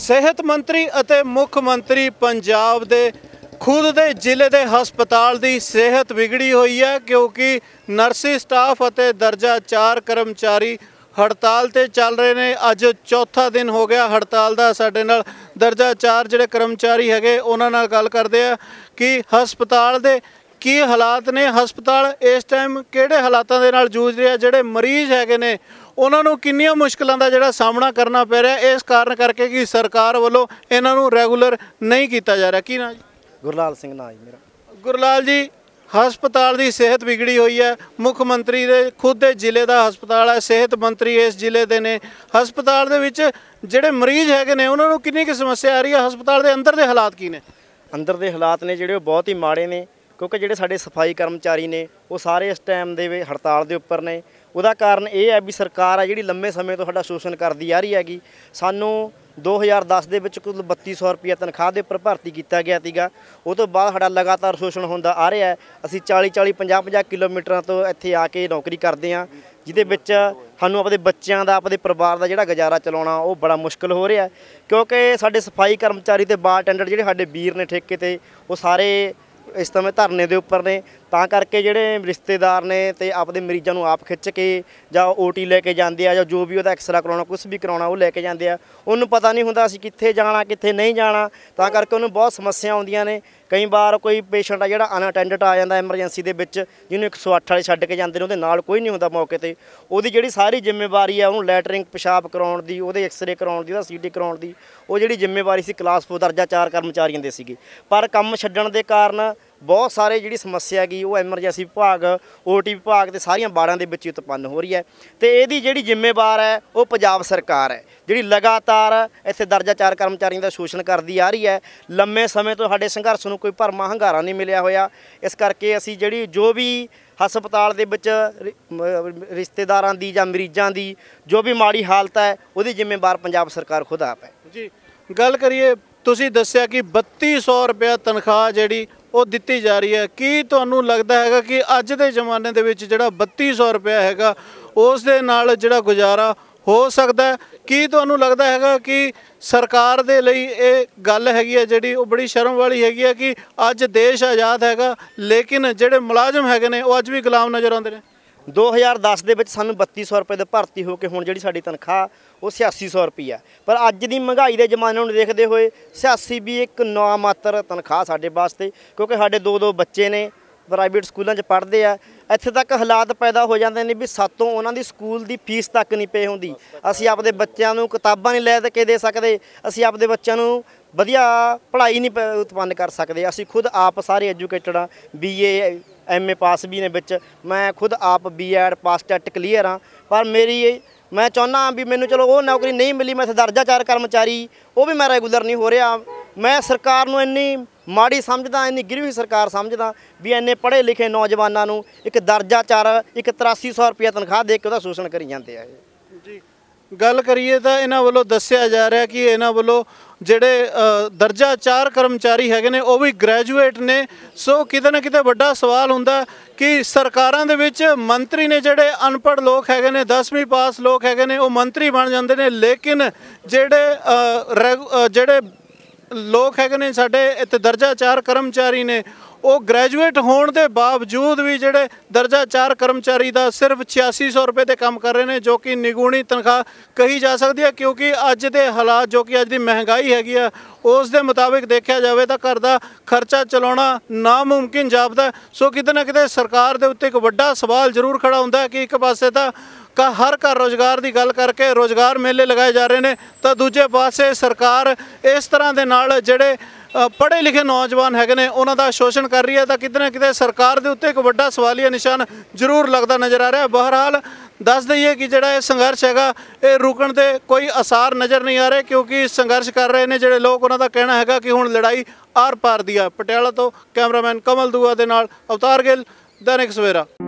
ਸਿਹਤ ਮੰਤਰੀ ਅਤੇ ਮੁੱਖ ਮੰਤਰੀ ਪੰਜਾਬ ਦੇ खुद दे जिले के हस्पताल की सेहत बिगड़ी हुई है क्योंकि नर्सी स्टाफ और दर्जा 4 कर्मचारी हड़ताल ते चल रहे हैं। अज चौथा दिन हो गया हड़ताल का। साडे नाल दर्जा 4 जिहड़े कर्मचारी हैगे उन्हां नाल गल करदे आ कि हस्पताल दे की हालात ने, हस्पताल इस टाइम किहड़े हालातां दे नाल जूझ रहा, जिहड़े मरीज़ हैगे ने उन्हां नूं किन्नियां मुश्किलां दा जिहड़ा सामना करना पै रहा इस कारण करके कि सरकार वल्लों इन्हां नूं रैगूलर नहीं कीता जा रहा। की ना जी? गुरलाल सिंह ना जी मेरा। गुरलाल जी, हस्पताल की सेहत बिगड़ी हुई है। मुख्यमंत्री दे खुद दे जिले का हस्पताल है, सेहत मंत्री इस जिले के ने। हस्पताल दे विच जिहड़े मरीज़ हैगे ने उन्हां नूं किन्नी की समस्या आ रही है? हस्पताल के अंदर के हालात की ने? अंदर के हालात ने जिहड़े बहुत ही माड़े ने क्योंकि जिहड़े साडे सफाई कर्मचारी ने वो सारे इस टाइम दे हड़ताल के उपर ने। ਉਹਦਾ ਕਾਰਨ ਇਹ ਹੈ ਵੀ ਸਰਕਾਰ ਆ ਜਿਹੜੀ ਲੰਮੇ ਸਮੇਂ ਤੋਂ ਸਾਡਾ ਸ਼ੋਸ਼ਣ ਕਰਦੀ ਆ ਰਹੀ ਹੈਗੀ। ਸਾਨੂੰ 2010 ਦੇ ਵਿੱਚ ਕੁੱਲ 3200 ਰੁਪਏ ਤਨਖਾਹ ਦੇ ਉੱਪਰ ਭਰਤੀ ਕੀਤਾ ਗਿਆ ਸੀਗਾ। ਉਹ ਤੋਂ ਬਾਅਦ ਸਾਡਾ ਲਗਾਤਾਰ ਸ਼ੋਸ਼ਣ ਹੁੰਦਾ ਆ ਰਿਹਾ। ਅਸੀਂ 40-40 50-50 ਕਿਲੋਮੀਟਰਾਂ ਤੋਂ ਇੱਥੇ ਆ ਕੇ ਨੌਕਰੀ ਕਰਦੇ ਹਾਂ, ਜਿਹਦੇ ਵਿੱਚ ਸਾਨੂੰ ਆਪਣੇ ਬੱਚਿਆਂ ਦਾ, ਆਪਣੇ ਪਰਿਵਾਰ ਦਾ ਜਿਹੜਾ ਗੁਜ਼ਾਰਾ ਚਲਾਉਣਾ ਉਹ ਬੜਾ ਮੁਸ਼ਕਿਲ ਹੋ ਰਿਹਾ ਕਿਉਂਕਿ ਸਾਡੇ ਸਫਾਈ ਕਰਮਚਾਰੀ ਤੇ ਬਾਰਟੈਂਡਰ ਜਿਹੜੇ ਸਾਡੇ ਵੀਰ ਨੇ ਠੇਕੇ ਤੇ ਉਹ ਸਾਰੇ इस समय धरने के उपर ने। ਤਾਂ ਕਰਕੇ ਜਿਹੜੇ ਰਿਸ਼ਤੇਦਾਰ ਨੇ ਤੇ ਆਪਦੇ ਮਰੀਜ਼ਾਂ ਨੂੰ ਆਪ ਖਿੱਚ ਕੇ ਜਾਂ OT ਲੈ ਕੇ ਜਾਂਦੇ ਆ ਜਾਂ ਜੋ ਵੀ ਉਹਦਾ ਐਕਸਰਾ ਕਰਾਉਣਾ ਕੁਝ ਵੀ ਕਰਾਉਣਾ ਉਹ ਲੈ ਕੇ ਜਾਂਦੇ ਆ। ਉਹਨੂੰ ਪਤਾ ਨਹੀਂ ਹੁੰਦਾ ਅਸੀਂ ਕਿੱਥੇ ਜਾਣਾ ਕਿੱਥੇ ਨਹੀਂ ਜਾਣਾ, ਤਾਂ ਕਰਕੇ ਉਹਨੂੰ ਬਹੁਤ ਸਮੱਸਿਆ ਆਉਂਦੀਆਂ ਨੇ। ਕਈ ਵਾਰ ਕੋਈ ਪੇਸ਼ੈਂਟ ਆ ਜਿਹੜਾ ਅਨਅਟੈਂਡਡ ਆ ਜਾਂਦਾ ਐਮਰਜੈਂਸੀ ਦੇ ਵਿੱਚ, ਜਿਹਨੂੰ 108 ਵਾਲੇ ਛੱਡ ਕੇ ਜਾਂਦੇ ਨੇ, ਉਹਦੇ ਨਾਲ ਕੋਈ ਨਹੀਂ ਹੁੰਦਾ ਮੌਕੇ ਤੇ। ਉਹਦੀ ਜਿਹੜੀ ਸਾਰੀ ਜ਼ਿੰਮੇਵਾਰੀ ਆ ਉਹਨੂੰ ਲੈਟਰਿੰਗ ਪਿਸ਼ਾਬ ਕਰਾਉਣ ਦੀ, ਉਹਦੇ ਐਕਸਰੇ ਕਰਾਉਣ ਦੀ, ਉਹਦਾ CT ਕਰਾਉਣ ਦੀ, ਉਹ ਜਿਹੜੀ ਜ਼ਿੰਮੇਵਾਰੀ ਸੀ ਕਲਾਸ 4 ਦਰਜਾ 4 ਕਰਮਚਾਰੀਆਂ ਦੇ ਸੀਗੀ। ਪਰ ਕੰਮ ਛੱਡਣ ਦੇ ਕਾਰਨ बहुत सारे जी समस्या की वो एमरजेंसी विभाग OT विभाग के सारिया बाड़ां दे विच उत्पन्न हो रही है। तो यदी जी जिम्मेवार है वो पंजाब सरकार है जी लगातार इत्थे दर्जा 4 कर्मचारियों का शोषण करती आ रही है। लंबे समय तो साडे संघर्ष नूं कोई भरमा हंगारा नहीं मिलिया होया। इस करके असी जी जो भी हस्पताल दे विच रिश्तेदारां दी जां मरीजां दी जो भी माड़ी हालत है उहदी जिम्मेवार पंजाब सरकार खुद आप है जी। गल करिए तुसीं दस्सिया कि 3200 रुपया तनख्वाह जिहड़ी ਉਹ ਦਿੱਤੀ ਜਾ ਰਹੀ ਹੈ। ਕੀ ਤੁਹਾਨੂੰ ਲੱਗਦਾ ਹੈਗਾ ਕਿ ਅੱਜ ਦੇ ਜ਼ਮਾਨੇ ਦੇ ਵਿੱਚ ਜਿਹੜਾ 3200 ਰੁਪਇਆ ਹੈਗਾ ਉਸ ਦੇ ਨਾਲ ਜਿਹੜਾ ਗੁਜ਼ਾਰਾ ਹੋ ਸਕਦਾ ਹੈ? ਕੀ ਤੁਹਾਨੂੰ ਲੱਗਦਾ ਹੈਗਾ ਕਿ ਸਰਕਾਰ ਦੇ ਲਈ ਇਹ ਗੱਲ ਹੈਗੀ ਹੈ ਜਿਹੜੀ ਉਹ ਬੜੀ ਸ਼ਰਮ ਵਾਲੀ ਹੈਗੀ ਹੈ ਕਿ ਅੱਜ ਦੇਸ਼ ਆਜ਼ਾਦ ਹੈਗਾ ਲੇਕਿਨ ਜਿਹੜੇ ਮੁਲਾਜ਼ਮ ਹੈਗੇ ਨੇ ਉਹ ਅੱਜ ਵੀ ਗੁਲਾਮ ਨਜ਼ਰ ਆਉਂਦੇ ਨੇ? 2010 ਦੇ ਵਿੱਚ ਸਾਨੂੰ 3200 ਰੁਪਏ ਦੇ ਭਰਤੀ ਹੋ ਕੇ ਹੁਣ ਜਿਹੜੀ ਸਾਡੀ ਤਨਖਾਹ ਉਹ 8600 ਰੁਪਈਆ। ਪਰ ਅੱਜ ਦੀ ਮਹਿੰਗਾਈ ਦੇ ਜ਼ਮਾਨੇ ਨੂੰ ਦੇਖਦੇ ਹੋਏ 86 ਵੀ ਇੱਕ ਨਾਮਾਤਰ ਤਨਖਾਹ ਸਾਡੇ ਵਾਸਤੇ, ਕਿਉਂਕਿ ਸਾਡੇ ਦੋ ਬੱਚੇ ਨੇ ਪ੍ਰਾਈਵੇਟ ਸਕੂਲਾਂ 'ਚ ਪੜ੍ਹਦੇ ਆ। ਇੱਥੇ ਤੱਕ ਹਾਲਾਤ ਪੈਦਾ ਹੋ ਜਾਂਦੇ ਨੇ ਵੀ ਸਾਤੋਂ ਉਹਨਾਂ ਦੀ ਸਕੂਲ ਦੀ ਫੀਸ ਤੱਕ ਨਹੀਂ ਪੇ ਹੁੰਦੀ। ਅਸੀਂ ਆਪਦੇ ਬੱਚਿਆਂ ਨੂੰ ਕਿਤਾਬਾਂ ਨਹੀਂ ਲੈ ਕੇ ਦੇ ਸਕਦੇ, ਅਸੀਂ ਆਪਦੇ ਬੱਚਿਆਂ ਨੂੰ ਵਧੀਆ ਪੜ੍ਹਾਈ ਨਹੀਂ ਉਤਪੰਨ ਕਰ ਸਕਦੇ। ਅਸੀਂ ਖੁਦ ਆਪ ਸਾਰੇ ਐਜੂਕੇਟਡ ਹਾਂ, BA MA ਪਾਸ ਵੀ ਨੇ ਵਿੱਚ। ਮੈਂ ਖੁਦ ਆਪ B.Ed ਪਾਸ ਟੈਟ ਕਲੀਅਰ ਹਾਂ। ਪਰ मैं चाहना भी मैनू चलो वो नौकरी नहीं मिली, मैं दर्जा 4 कर्मचारी वो भी मैं रेगूलर नहीं हो रहा। मैं सरकार नूं इन्नी माड़ी समझदा, इन्नी गिरी हुई सरकार समझदा भी इन्ने पढ़े लिखे नौजवानों नूं एक दर्जा 4 एक 8300 रुपया तनख्वाह दे के उहदा शोषण करी जाते हैं जी। गल करिए तो इन्हां वल्लों दस्सिया जा रहा कि इन्हां वल्लों ਜਿਹੜੇ ਦਰਜਾ 4 ਕਰਮਚਾਰੀ ਹੈਗੇ ਨੇ ਉਹ ਵੀ ਗ੍ਰੈਜੂਏਟ ਨੇ। ਸੋ ਕਿਤੇ ਨਾ ਕਿਤੇ ਵੱਡਾ ਸਵਾਲ ਹੁੰਦਾ ਕਿ ਸਰਕਾਰਾਂ ਦੇ ਵਿੱਚ ਮੰਤਰੀ ਨੇ ਜਿਹੜੇ ਅਨਪੜ੍ਹ ਲੋਕ ਹੈਗੇ ਨੇ, 10ਵੀਂ ਪਾਸ ਲੋਕ ਹੈਗੇ ਨੇ, ਉਹ ਮੰਤਰੀ ਬਣ ਜਾਂਦੇ ਨੇ। ਲੇਕਿਨ ਜਿਹੜੇ ਲੋਕ ਹੈਗੇ ਨੇ ਸਾਡੇ ਇੱਥੇ ਦਰਜਾ 4 ਕਰਮਚਾਰੀ ਨੇ ਉਹ ਗ੍ਰੈਜੂਏਟ ਹੋਣ ਦੇ ਬਾਵਜੂਦ ਵੀ ਜਿਹੜੇ ਦਰਜਾ 4 ਕਰਮਚਾਰੀ ਦਾ ਸਿਰਫ 8600 ਰੁਪਏ 'ਤੇ ਕੰਮ ਕਰ ਰਹੇ ਨੇ, ਜੋ ਕਿ ਨਿਗੂਣੀ ਤਨਖਾਹ ਕਹੀ ਜਾ ਸਕਦੀ ਹੈ। ਕਿਉਂਕਿ ਅੱਜ ਦੇ ਹਾਲਾਤ ਜੋ ਕਿ ਅੱਜ ਦੀ ਮਹਿੰਗਾਈ ਹੈਗੀ ਆ ਉਸ ਦੇ ਮੁਤਾਬਿਕ ਦੇਖਿਆ ਜਾਵੇ ਤਾਂ ਘਰ ਦਾ ਖਰਚਾ ਚਲਾਉਣਾ ਨਾਮੁਮਕਿਨ ਜਾਪਦਾ। ਸੋ ਕਿਤੇ ਨਾ ਕਿਤੇ ਸਰਕਾਰ ਦੇ ਉੱਤੇ ਇੱਕ ਵੱਡਾ ਸਵਾਲ ਜ਼ਰੂਰ ਖੜਾ ਹੁੰਦਾ ਕਿ ਇੱਕ ਪਾਸੇ ਤਾਂ हर घर रोज़गार की गल करके रोज़गार मेले लगाए जा रहे हैं तो दूजे पासे सरकार इस तरह के नाल जिहड़े पढ़े लिखे नौजवान हैगे ने उन्हां दा शोषण कर रही है। तो किते ना किते सरकार के उत्ते एक वड्डा सवालिया निशान जरूर लगता नज़र आ रहा है। बहरहाल दस दईए कि जिहड़ा ये संघर्ष हैगा ये रुकण के कोई आसार नज़र नहीं आ रहे क्योंकि संघर्ष कर रहे हैं जिहड़े लोग, उन्हां दा कहना हैगा कि हुण लड़ाई आर पार दी है। पटियाला तो कैमरामैन कमल दूआ दे नाल अवतार गिल, दैनिक सवेरा।